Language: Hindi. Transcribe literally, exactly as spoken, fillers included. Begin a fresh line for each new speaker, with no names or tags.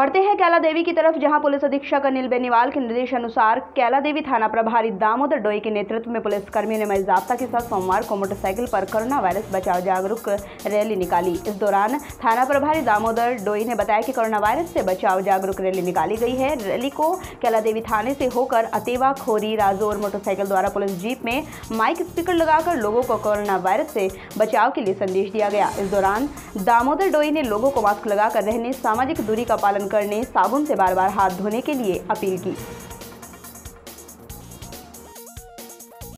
बढ़ते हैं कैला देवी की तरफ, जहां पुलिस अधीक्षक अनिल बेनीवाल के निर्देश अनुसार कैला देवी थाना प्रभारी दामोदर डोई के नेतृत्व में पुलिस कर्मियों ने मजाब्ता के साथ सोमवार को मोटरसाइकिल पर कोरोना वायरस बचाव जागरूक रैली निकाली। इस दौरान थाना प्रभारी दामोदर डोई ने बताया कि कोरोना वायरस से बचाव जागरूक रैली निकाली गई है। रैली को कैला देवी थाने से होकर अतेवा, खोरी, राजौर मोटरसाइकिल द्वारा पुलिस जीप में माइक स्पीकर लगाकर लोगों को कोरोना वायरस से बचाव के लिए संदेश दिया गया। इस दौरान दामोदर डोई ने लोगों को मास्क लगाकर रहने, सामाजिक दूरी का पालन करने, साबुन से बार बार हाथ धोने के लिए अपील की।